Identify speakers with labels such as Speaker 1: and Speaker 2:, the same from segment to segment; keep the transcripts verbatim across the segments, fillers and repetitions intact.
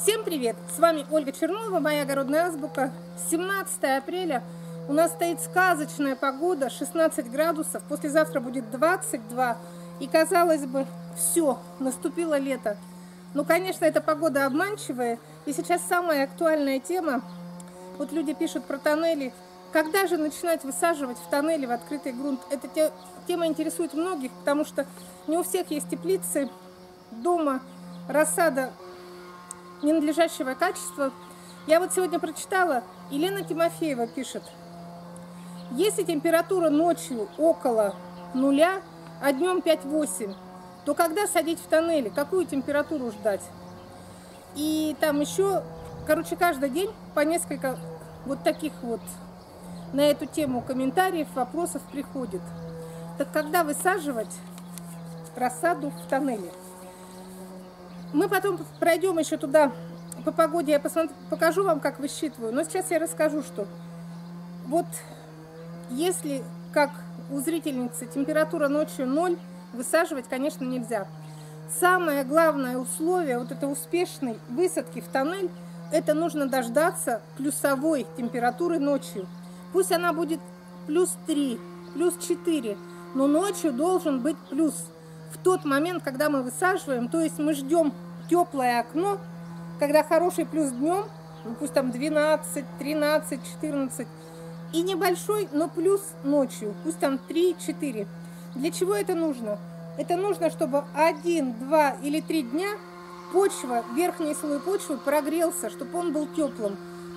Speaker 1: Всем привет! С вами Ольга Чернова, моя огородная азбука. семнадцатое апреля. У нас стоит сказочная погода, шестнадцать градусов. Послезавтра будет двадцать два. И казалось бы, все, наступило лето. Но, конечно, эта погода обманчивая. И сейчас самая актуальная тема. Вот люди пишут про тоннели. Когда же начинать высаживать в тоннели, в открытый грунт? Эта тема интересует многих, потому что не у всех есть теплицы, дома, рассада ненадлежащего качества. Я вот сегодня прочитала, Елена Тимофеева пишет: если температура ночью около нуля, а днем пять-восемь, то когда садить в тоннели, какую температуру ждать? И там еще, короче, каждый день по несколько вот таких вот на эту тему комментариев, вопросов приходит. Так когда высаживать рассаду в тоннели? Мы потом пройдем еще туда по погоде, я посмотрю, покажу вам, как высчитываю. Но сейчас я расскажу, что вот если, как у зрительницы, температура ночью ноль, высаживать, конечно, нельзя. Самое главное условие вот этой успешной высадки в тоннель, это нужно дождаться плюсовой температуры ночью. Пусть она будет плюс три, плюс четыре, но ночью должен быть плюс. В тот момент, когда мы высаживаем, то есть мы ждем теплое окно, когда хороший плюс днем, ну пусть там двенадцать, тринадцать, четырнадцать, и небольшой, но плюс ночью, пусть там три-четыре. Для чего это нужно? Это нужно, чтобы один, два или три дня почва, верхний слой почвы прогрелся, чтобы он был теплым.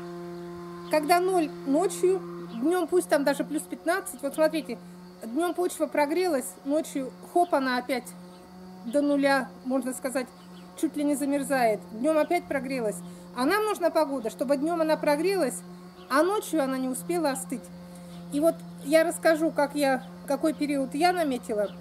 Speaker 1: Когда ноль ночью, днем пусть там даже плюс пятнадцать, вот смотрите, днем почва прогрелась, ночью хоп, она опять до нуля, можно сказать, чуть ли не замерзает. Днем опять прогрелась. А нам нужна погода, чтобы днем она прогрелась, а ночью она не успела остыть. И вот я расскажу, как я, какой период я наметила.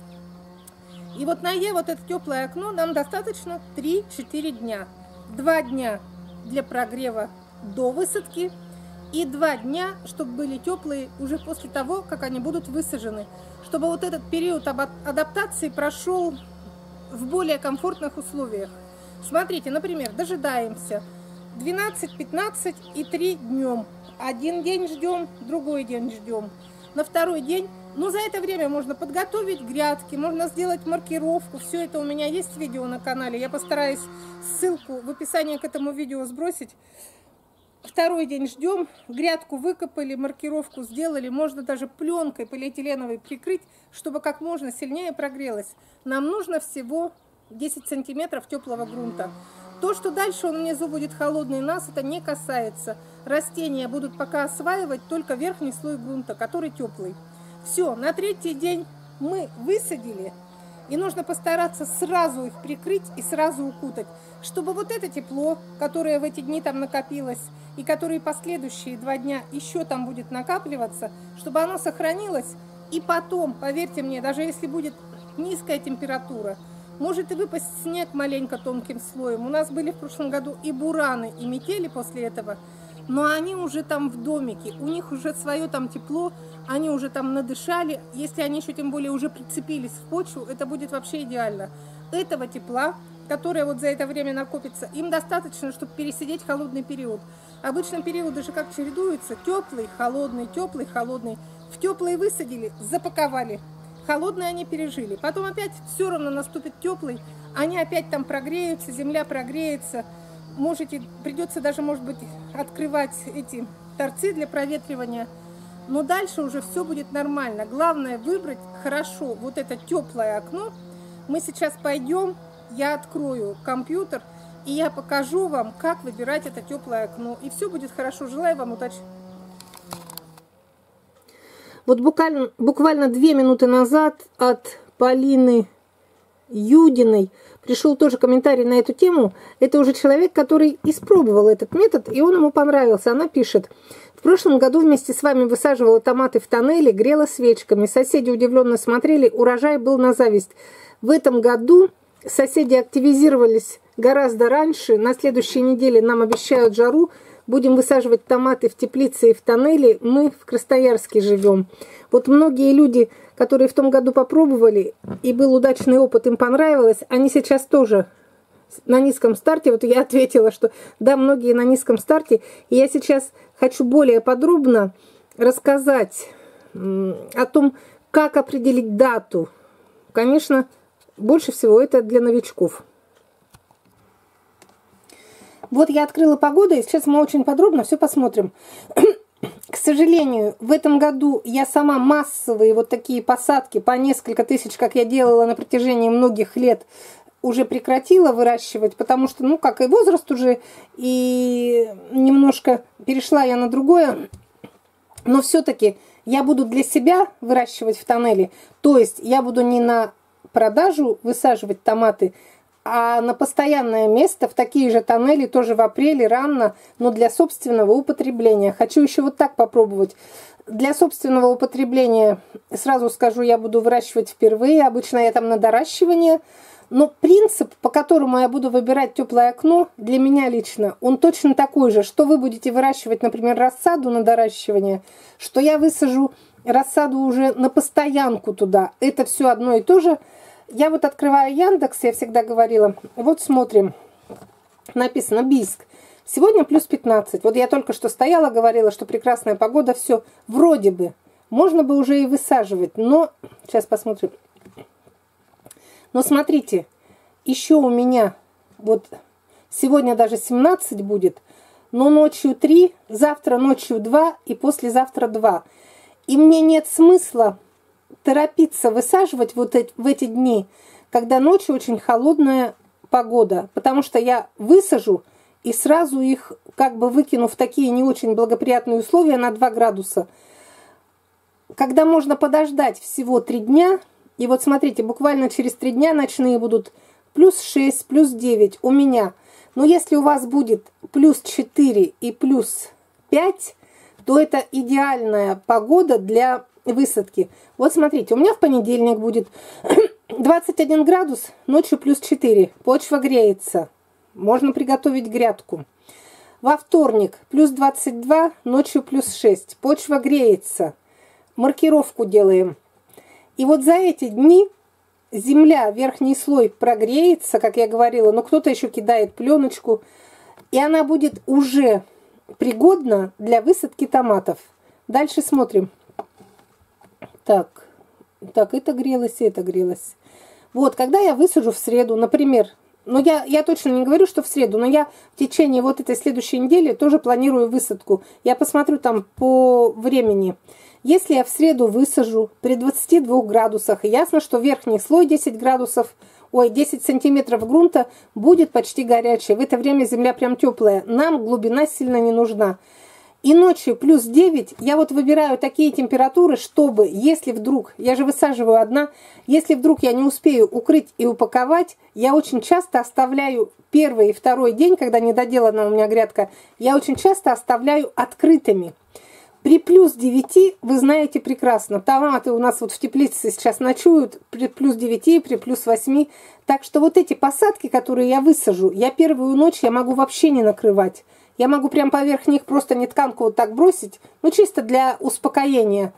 Speaker 1: И вот на Е, вот это теплое окно, нам достаточно три-четыре дня. Два дня для прогрева до высадки и два дня, чтобы были теплые уже после того, как они будут высажены. Чтобы вот этот период адаптации прошел в более комфортных условиях. Смотрите, например, дожидаемся двенадцать-пятнадцать и три днем. Один день ждем, другой день ждем. На второй день, ну за это время можно подготовить грядки, можно сделать маркировку. Все это у меня есть видео на канале. Я постараюсь ссылку в описании к этому видео сбросить. Второй день ждем, грядку выкопали, маркировку сделали, можно даже пленкой полиэтиленовой прикрыть, чтобы как можно сильнее прогрелось. Нам нужно всего десять сантиметров теплого грунта. То, что дальше он внизу будет холодный, нас это не касается. Растения будут пока осваивать только верхний слой грунта, который теплый. Все, на третий день мы высадили. И нужно постараться сразу их прикрыть и сразу укутать, чтобы вот это тепло, которое в эти дни там накопилось, и которое последующие два дня еще там будет накапливаться, чтобы оно сохранилось. И потом, поверьте мне, даже если будет низкая температура, может и выпасть снег маленько тонким слоем. У нас были в прошлом году и бураны, и метели после этого, но они уже там в домике, у них уже свое там тепло, они уже там надышали. Если они еще тем более уже прицепились в почву, это будет вообще идеально. Этого тепла, которое вот за это время накопится, им достаточно, чтобы пересидеть холодный период. Обычно периоды же как чередуются: теплый, холодный, теплый, холодный. В теплый высадили, запаковали. Холодные они пережили. Потом опять все равно наступит теплый, они опять там прогреются, земля прогреется. Можете, придется даже, может быть, открывать эти торцы для проветривания. Но дальше уже все будет нормально. Главное выбрать хорошо вот это теплое окно. Мы сейчас пойдем, я открою компьютер, и я покажу вам, как выбирать это теплое окно. И все будет хорошо. Желаю вам удачи. Вот буквально, буквально две минуты назад от Полины Юдиной пришел тоже комментарий на эту тему. Это уже человек, который испробовал этот метод, и он ему понравился. Она пишет: в прошлом году вместе с вами высаживала томаты в тоннеле, грела свечками. Соседи удивленно смотрели, урожай был на зависть. В этом году соседи активизировались гораздо раньше. На следующей неделе нам обещают жару. Будем высаживать томаты в теплице и в тоннеле. Мы в Красноярске живем. Вот многие люди, которые в том году попробовали, и был удачный опыт, им понравилось, они сейчас тоже на низком старте. Вот я ответила, что да, многие на низком старте. И я сейчас хочу более подробно рассказать о том, как определить дату. Конечно, больше всего это для новичков. Вот я открыла погоду, и сейчас мы очень подробно все посмотрим. К сожалению, в этом году я сама массовые вот такие посадки по несколько тысяч, как я делала на протяжении многих лет, уже прекратила выращивать, потому что, ну, как и возраст уже, и немножко перешла я на другое. Но все-таки я буду для себя выращивать в тоннеле, то есть я буду не на продажу высаживать томаты, а на постоянное место в такие же тоннели тоже в апреле рано, но для собственного употребления. Хочу еще вот так попробовать. Для собственного употребления, сразу скажу, я буду выращивать впервые. Обычно я там на доращивание. Но принцип, по которому я буду выбирать теплое окно, для меня лично, он точно такой же, что вы будете выращивать, например, рассаду на доращивание, что я высажу рассаду уже на постоянку туда. Это все одно и то же. Я вот открываю Яндекс, я всегда говорила, вот смотрим, написано Бийск. Сегодня плюс пятнадцать. Вот я только что стояла, говорила, что прекрасная погода, все. Вроде бы. Можно бы уже и высаживать, но... Сейчас посмотрим. Но смотрите, еще у меня вот сегодня даже семнадцать будет, но ночью три, завтра ночью два и послезавтра два. И мне нет смысла торопиться высаживать вот эти, в эти дни, когда ночью очень холодная погода, потому что я высажу и сразу их как бы выкину в такие не очень благоприятные условия на два градуса. Когда можно подождать всего три дня, и вот смотрите, буквально через три дня ночные будут плюс шесть, плюс девять у меня. Но если у вас будет плюс четыре и плюс пять, то это идеальная погода для высадки. Вот смотрите, у меня в понедельник будет двадцать один градус, ночью плюс четыре. Почва греется. Можно приготовить грядку. Во вторник плюс двадцать два, ночью плюс шесть. Почва греется. Маркировку делаем. И вот за эти дни земля, верхний слой прогреется, как я говорила, но кто-то еще кидает пленочку, и она будет уже пригодна для высадки томатов. Дальше смотрим. Так, так, это грелось, это грелось. Вот, когда я высажу в среду, например, но я, я точно не говорю, что в среду, но я в течение вот этой следующей недели тоже планирую высадку. Я посмотрю там по времени. Если я в среду высажу при двадцати двух градусах, ясно, что верхний слой десять градусов, ой, десять сантиметров грунта будет почти горячий. В это время земля прям теплая. Нам глубина сильно не нужна. И ночью плюс девять, я вот выбираю такие температуры, чтобы, если вдруг, я же высаживаю одна, если вдруг я не успею укрыть и упаковать, я очень часто оставляю первый и второй день, когда недоделана у меня грядка, я очень часто оставляю открытыми. При плюс девяти, вы знаете прекрасно, томаты у нас вот в теплице сейчас ночуют при плюс девяти, при плюс восьми. Так что вот эти посадки, которые я высажу, я первую ночь я могу вообще не накрывать. Я могу прям поверх них просто нетканку вот так бросить, ну чисто для успокоения,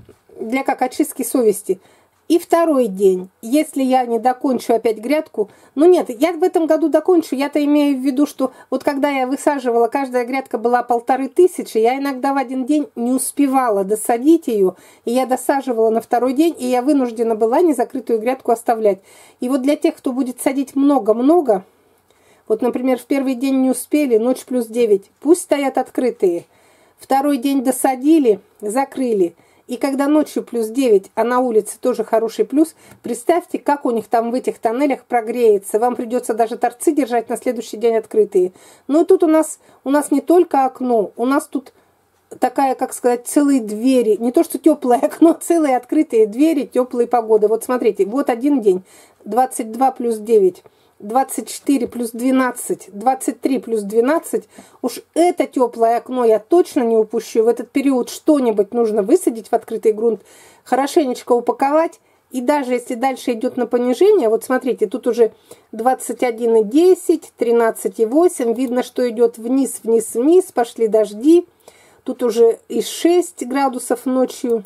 Speaker 1: для как очистки совести. И второй день, если я не докончу опять грядку, ну нет, я в этом году докончу, я-то имею в виду, что вот когда я высаживала, каждая грядка была полторы тысячи, я иногда в один день не успевала досадить ее, и я досаживала на второй день, и я вынуждена была незакрытую грядку оставлять. И вот для тех, кто будет садить много-много, вот, например, в первый день не успели, ночь плюс девять, пусть стоят открытые. Второй день досадили, закрыли. И когда ночью плюс девять, а на улице тоже хороший плюс, представьте, как у них там в этих тоннелях прогреется. Вам придется даже торцы держать на следующий день открытые. Но тут у нас, у нас не только окно, у нас тут такая, как сказать, целые двери. Не то, что теплое окно, целые открытые двери, теплые погоды. Вот смотрите, вот один день, двадцать два плюс девять. двадцать четыре плюс двенадцать, двадцать три плюс двенадцать. Уж это теплое окно я точно не упущу. В этот период что-нибудь нужно высадить в открытый грунт, хорошенечко упаковать. И даже если дальше идет на понижение, вот смотрите, тут уже двадцать один и десять, тринадцать и восемь. Видно, что идет вниз, вниз, вниз. Пошли дожди. Тут уже и шесть градусов ночью.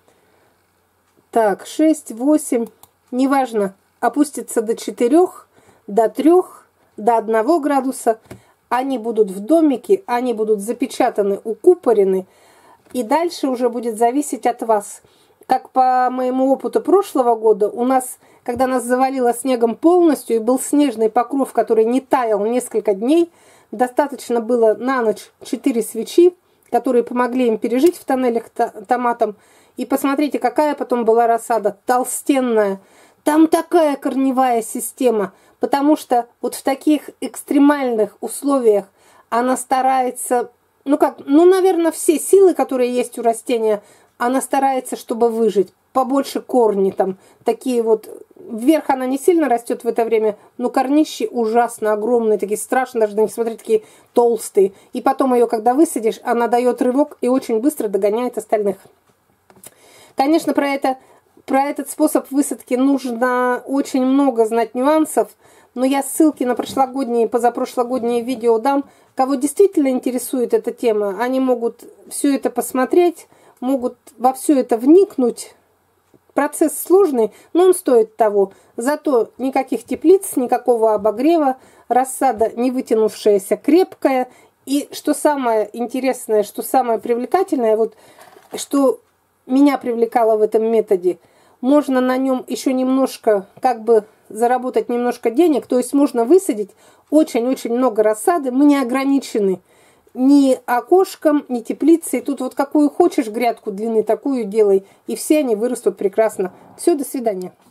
Speaker 1: Так, шесть, восемь. Неважно, опустится до четырёх. До трех, до одного градуса. Они будут в домике, они будут запечатаны, укупорены. И дальше уже будет зависеть от вас. Как по моему опыту прошлого года, у нас, когда нас завалило снегом полностью, и был снежный покров, который не таял несколько дней, достаточно было на ночь четыре свечи, которые помогли им пережить в тоннелях томатом. И посмотрите, какая потом была рассада, толстенная. Там такая корневая система, потому что вот в таких экстремальных условиях она старается, ну как, ну, наверное, все силы, которые есть у растения, она старается, чтобы выжить. Побольше корни там, такие вот. Вверх она не сильно растет в это время, но корнищи ужасно огромные, такие страшные, даже на них смотреть, такие толстые. И потом ее, когда высадишь, она дает рывок и очень быстро догоняет остальных. Конечно, про, это, про этот способ высадки нужно очень много знать нюансов, но я ссылки на прошлогодние и позапрошлогодние видео дам. Кого действительно интересует эта тема, они могут все это посмотреть, могут во все это вникнуть. Процесс сложный, но он стоит того. Зато никаких теплиц, никакого обогрева, рассада не вытянувшаяся, крепкая. И что самое интересное, что самое привлекательное, вот что меня привлекало в этом методе, можно на нем еще немножко, как бы заработать немножко денег, то есть можно высадить очень-очень много рассады, мы не ограничены ни окошком, ни теплицей. Тут вот какую хочешь грядку длины, такую делай. И все они вырастут прекрасно. Все, до свидания.